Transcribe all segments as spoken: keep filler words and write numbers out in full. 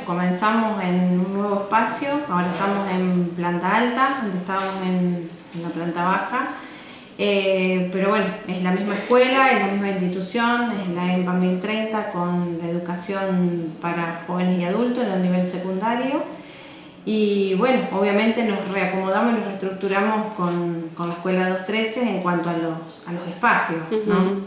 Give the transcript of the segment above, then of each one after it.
comenzamos en un nuevo espacio, ahora estamos en planta alta, antes estábamos en, en la planta baja, eh, pero bueno, es la misma escuela, es la misma institución, es la EMPA mil treinta con la educación para jóvenes y adultos en el nivel secundario. Y bueno, obviamente nos reacomodamos y nos reestructuramos con, con la escuela doscientos trece en cuanto a los, a los espacios, ¿no? Uh-huh.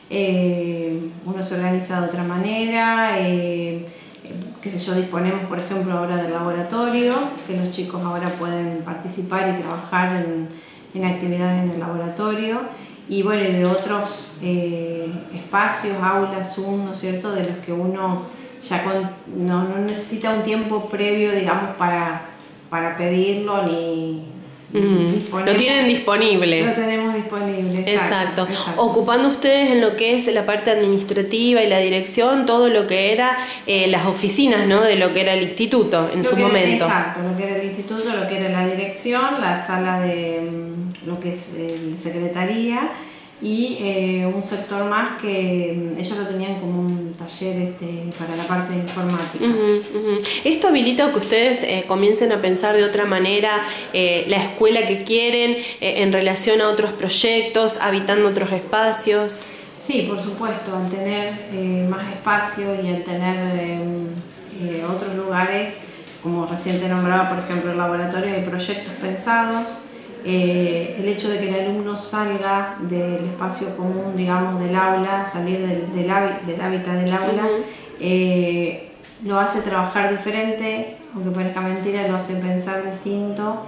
eh, uno se organiza de otra manera, eh, qué sé yo, disponemos por ejemplo ahora del laboratorio, que los chicos ahora pueden participar y trabajar en, en actividades en el laboratorio, y bueno, y de otros eh, espacios, aulas, Zoom, ¿no es cierto?, de los que uno ya con, no, no necesita un tiempo previo, digamos, para, para pedirlo ni... Mm, lo tienen disponible. Lo tenemos disponible, exacto, exacto. exacto. Ocupando ustedes en lo que es la parte administrativa y la dirección, todo lo que era eh, las oficinas, ¿no?, de lo que era el instituto en lo su que momento. Era, exacto, lo que era el instituto, lo que era la dirección, la sala de lo que es eh, secretaría, y eh, un sector más que ellos lo tenían como un taller este, para la parte informática. Uh-huh, uh-huh. ¿Esto habilita que ustedes eh, comiencen a pensar de otra manera eh, la escuela que quieren eh, en relación a otros proyectos, habitando otros espacios? Sí, por supuesto, al tener eh, más espacio y al tener eh, eh, otros lugares, como recién te nombraba, por ejemplo, el laboratorio de proyectos pensados, Eh, el hecho de que el alumno salga del espacio común, digamos, del aula, salir del, del, del hábitat del aula, uh-huh. eh, lo hace trabajar diferente, aunque parezca mentira, lo hace pensar distinto,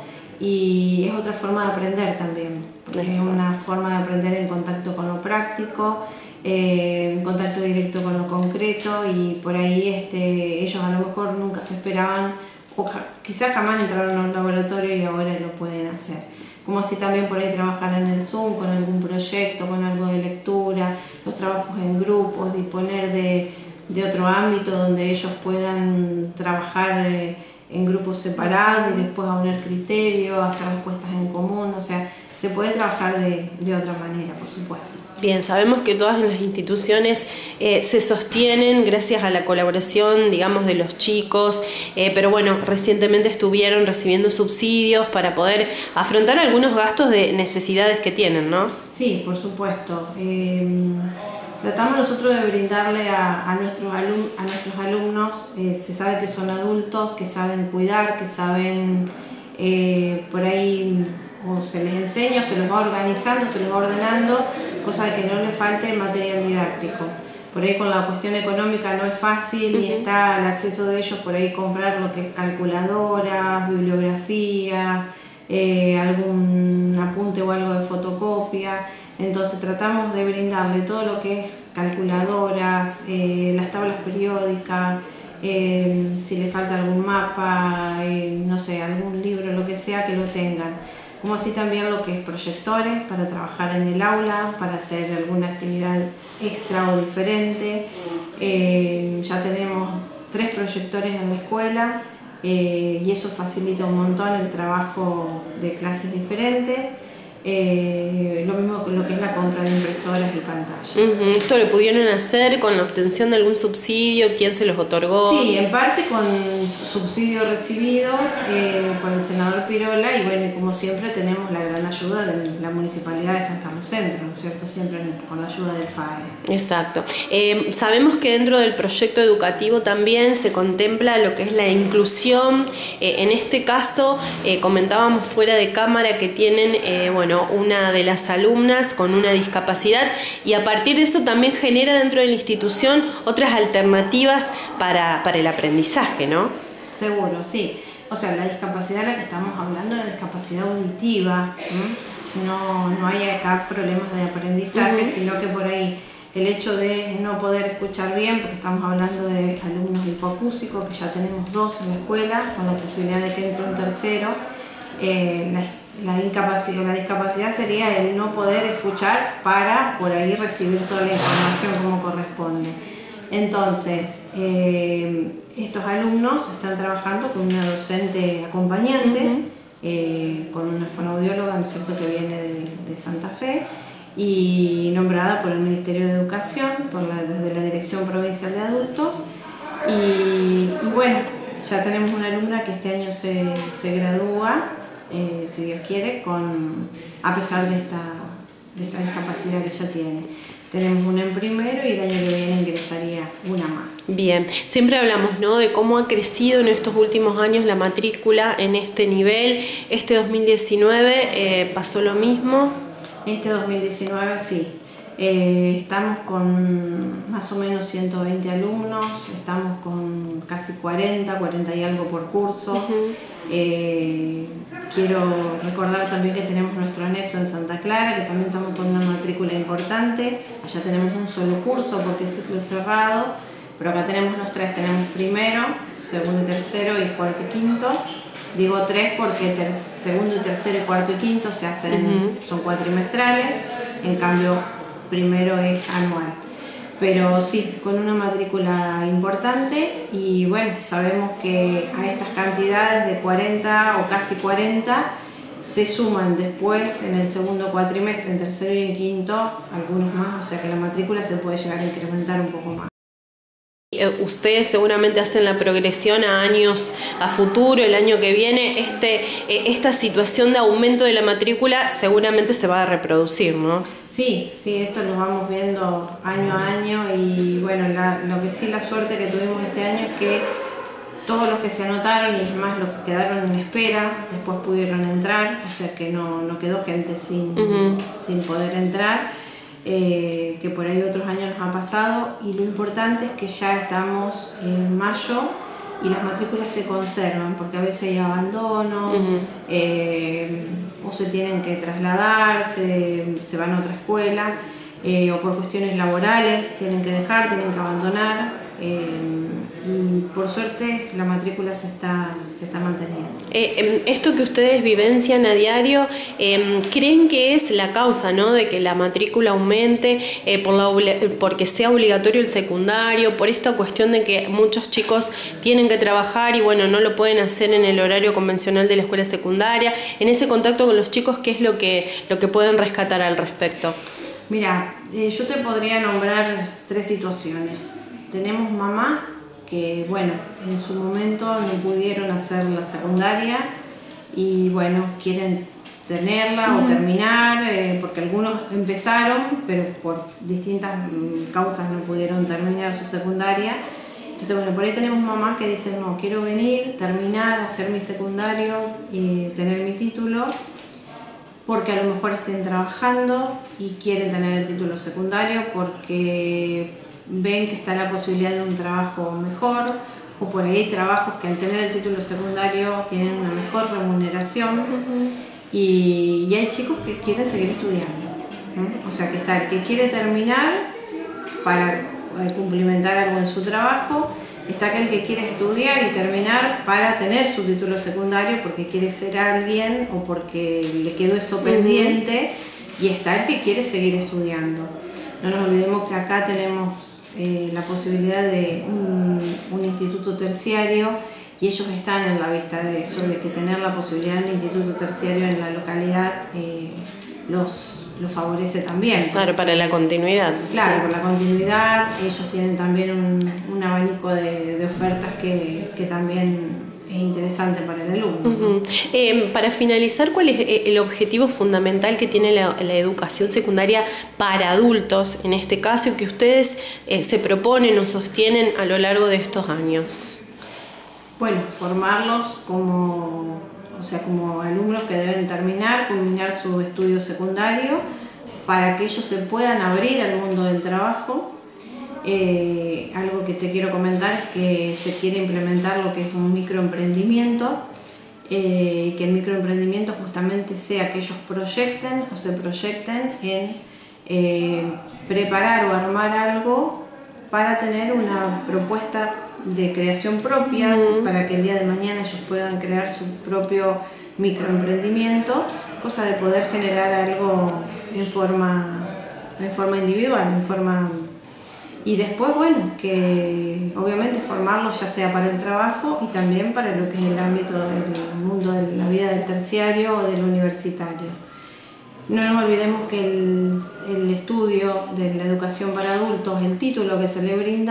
y es otra forma de aprender también, porque es una forma de aprender en contacto con lo práctico, eh, en contacto directo con lo concreto, y por ahí este, ellos a lo mejor nunca se esperaban, o quizás jamás entraron a un laboratorio y ahora lo pueden hacer. Como así también por ahí trabajar en el Zoom con algún proyecto, con algo de lectura, los trabajos en grupos, disponer de, de otro ámbito donde ellos puedan trabajar eh, en grupos separados y después aunar criterios, hacer respuestas en común, o sea, se puede trabajar de, de otra manera, por supuesto. Bien, sabemos que todas las instituciones eh, se sostienen gracias a la colaboración, digamos, de los chicos, eh, pero bueno, recientemente estuvieron recibiendo subsidios para poder afrontar algunos gastos de necesidades que tienen, ¿no? Sí, por supuesto. Eh, tratamos nosotros de brindarle a, a, nuestros, alum, a nuestros alumnos, eh, se sabe que son adultos, que saben cuidar, que saben eh, por ahí, o se les enseña, o se los va organizando, se los va ordenando, cosa de que no les falte material didáctico. Por ahí con la cuestión económica no es fácil, ni está al acceso de ellos por ahí comprar lo que es calculadoras, bibliografía, eh, algún apunte o algo de fotocopia. Entonces tratamos de brindarle todo lo que es calculadoras, eh, las tablas periódicas, eh, si le falta algún mapa, eh, no sé, algún libro, lo que sea, que lo tengan. Como así también lo que es proyectores para trabajar en el aula, para hacer alguna actividad extra o diferente. Eh, ya tenemos tres proyectores en la escuela eh, y eso facilita un montón el trabajo de clases diferentes. Eh, lo mismo con lo que es la compra de impresoras y pantallas. Uh-huh. ¿Esto lo pudieron hacer con la obtención de algún subsidio? ¿Quién se los otorgó? Sí, en parte con subsidio recibido eh, por el senador Pirola, y bueno, como siempre tenemos la gran ayuda de la Municipalidad de San Carlos Centro, ¿no es cierto? Siempre con la ayuda del F A E. Exacto. Eh, sabemos que dentro del proyecto educativo también se contempla lo que es la inclusión. Eh, en este caso, eh, comentábamos fuera de cámara que tienen, eh, bueno, una de las alumnas con una discapacidad, y a partir de eso también genera dentro de la institución otras alternativas para, para el aprendizaje, ¿no? Seguro, sí. O sea, la discapacidad de la que estamos hablando es la discapacidad auditiva. ¿Mm? No, no hay acá problemas de aprendizaje, uh-huh. sino que por ahí el hecho de no poder escuchar bien, porque estamos hablando de alumnos hipoacúsicos, que ya tenemos dos en la escuela, con la posibilidad de que entre un tercero, eh, la La, incapacidad, la discapacidad sería el no poder escuchar para por ahí recibir toda la información como corresponde. Entonces, eh, estos alumnos están trabajando con una docente acompañante, uh-huh. eh, con una fonoaudióloga, ¿no es cierto?, que viene de, de Santa Fe y nombrada por el Ministerio de Educación, por la, desde la Dirección Provincial de Adultos. Y, y bueno, ya tenemos una alumna que este año se, se gradúa, eh, si Dios quiere, con, a pesar de esta, de esta discapacidad que ella tiene. Tenemos una en primero y el año que viene ingresaría una más. Bien, siempre hablamos, ¿no?, de cómo ha crecido en estos últimos años la matrícula en este nivel. Este dos mil diecinueve eh, pasó lo mismo. Este dos mil diecinueve sí. Eh, estamos con más o menos ciento veinte alumnos, estamos con casi cuarenta, cuarenta y algo por curso. Uh-huh. eh, quiero recordar también que tenemos nuestro anexo en Santa Clara, que también estamos con una matrícula importante. Allá tenemos un solo curso porque es ciclo cerrado, pero acá tenemos los tres, tenemos primero, segundo y tercero y cuarto y quinto. Digo tres porque ter segundo y tercero y cuarto y quinto se hacen, uh-huh. son cuatrimestrales, en cambio primero es anual. Pero sí, con una matrícula importante y bueno, sabemos que a estas cantidades de cuarenta o casi cuarenta se suman después en el segundo cuatrimestre, en tercero y en quinto, algunos más, o sea que la matrícula se puede llegar a incrementar un poco más. Ustedes seguramente hacen la progresión a años a futuro, el año que viene, este, esta situación de aumento de la matrícula seguramente se va a reproducir, ¿no? Sí, sí, esto lo vamos viendo año a año y bueno, la, lo que sí, la suerte que tuvimos este año es que todos los que se anotaron y más los que quedaron en espera, después pudieron entrar, o sea que no, no quedó gente sin, uh-huh. sin poder entrar. Eh, que por ahí otros años nos ha pasado y lo importante es que ya estamos en mayo y las matrículas se conservan porque a veces hay abandonos, uh-huh. eh, o se tienen que trasladar, se, se van a otra escuela eh, o por cuestiones laborales tienen que dejar, tienen que abandonar. Eh, y por suerte la matrícula se está, se está manteniendo. Eh, esto que ustedes vivencian a diario, eh, ¿creen que es la causa, ¿no?, de que la matrícula aumente, eh, por la, porque sea obligatorio el secundario, por esta cuestión de que muchos chicos tienen que trabajar y bueno, no lo pueden hacer en el horario convencional de la escuela secundaria? En ese contacto con los chicos, ¿qué es lo que, lo que pueden rescatar al respecto? Mira, eh, yo te podría nombrar tres situaciones. Tenemos mamás que, bueno, en su momento no pudieron hacer la secundaria y, bueno, quieren tenerla uh-huh. o terminar, eh, porque algunos empezaron, pero por distintas causas no pudieron terminar su secundaria. Entonces, bueno, por ahí tenemos mamás que dicen, no, quiero venir, terminar, hacer mi secundario y tener mi título, porque a lo mejor estén trabajando y quieren tener el título secundario porque ven que está la posibilidad de un trabajo mejor, o por ahí trabajos que al tener el título secundario tienen una mejor remuneración. Uh-huh. y, y hay chicos que quieren seguir estudiando, ¿no? O sea que está el que quiere terminar para eh, cumplimentar algo en su trabajo, está aquel que quiere estudiar y terminar para tener su título secundario porque quiere ser alguien o porque le quedó eso uh-huh. pendiente, y está el que quiere seguir estudiando. No nos olvidemos que acá tenemos Eh, la posibilidad de un, un instituto terciario y ellos están en la vista de eso, de que tener la posibilidad de un instituto terciario en la localidad eh, los, los favorece también. Claro, para la continuidad. Claro, sí. Por la continuidad, ellos tienen también un, un abanico de, de ofertas que, que también es interesante para el alumno. Uh-huh. eh, para finalizar, ¿cuál es el objetivo fundamental que tiene la, la educación secundaria para adultos, en este caso, que ustedes eh, se proponen o sostienen a lo largo de estos años? Bueno, formarlos como, o sea, como alumnos que deben terminar, culminar su estudio secundario, para que ellos se puedan abrir al mundo del trabajo. Eh, algo que te quiero comentar es que se quiere implementar lo que es un microemprendimiento, eh, que el microemprendimiento justamente sea que ellos proyecten o se proyecten en eh, preparar o armar algo para tener una propuesta de creación propia, uh-huh. para que el día de mañana ellos puedan crear su propio microemprendimiento, cosa de poder generar algo en forma, en forma individual, en forma... Y después, bueno, que obviamente formarlos ya sea para el trabajo y también para lo que es el ámbito del mundo de la vida del terciario o del universitario. No nos olvidemos que el, el estudio de la educación para adultos, el título que se le brinda,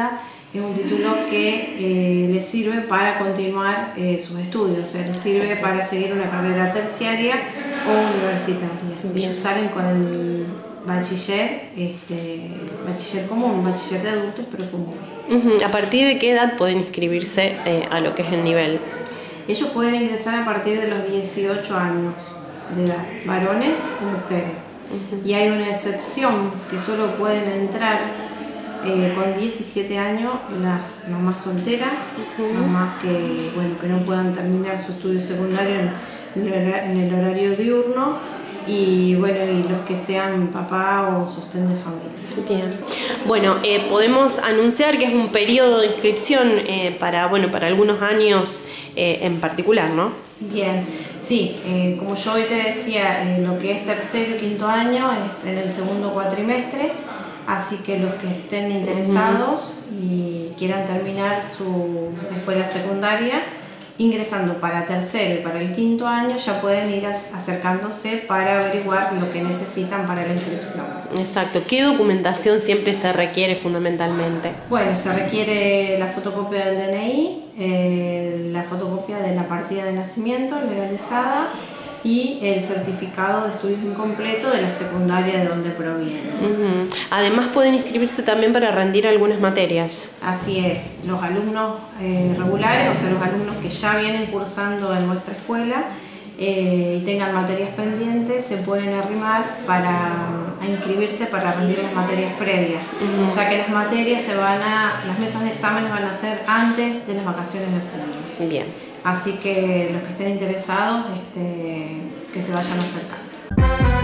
es un título que eh, les sirve para continuar eh, sus estudios, o sea, les sirve para seguir una carrera terciaria o universitaria. Ellos salen con el bachiller, este, bachiller común, bachiller de adultos, pero común. Uh-huh. ¿A partir de qué edad pueden inscribirse eh, a lo que es el nivel? Ellos pueden ingresar a partir de los dieciocho años de edad, varones o mujeres. Uh-huh. Y hay una excepción que solo pueden entrar Eh, con diecisiete años las mamás solteras, uh-huh. mamás que, bueno, que no puedan terminar su estudio secundario en, en el horario diurno, y bueno, y los que sean papá o sostén de familia. Bien. Bueno, eh, podemos anunciar que es un periodo de inscripción eh, para, bueno, para algunos años eh, en particular, ¿no? Bien, sí, eh, como yo hoy te decía, eh, lo que es tercero y quinto año es en el segundo cuatrimestre. Así que los que estén interesados y quieran terminar su escuela secundaria, ingresando para tercero y para el quinto año, ya pueden ir acercándose para averiguar lo que necesitan para la inscripción. Exacto. ¿Qué documentación siempre se requiere fundamentalmente? Bueno, se requiere la fotocopia del D N I, eh, la fotocopia de la partida de nacimiento legalizada y el certificado de estudios incompleto de la secundaria de donde proviene. Uh-huh. Además pueden inscribirse también para rendir algunas materias. Así es, los alumnos eh, regulares, o sea, los alumnos que ya vienen cursando en nuestra escuela eh, y tengan materias pendientes, se pueden arrimar para a inscribirse para rendir las materias previas, uh-huh. ya que las materias se van a, las mesas de exámenes van a ser antes de las vacaciones de junio. Bien. Así que los que estén interesados, este, que se vayan acercando.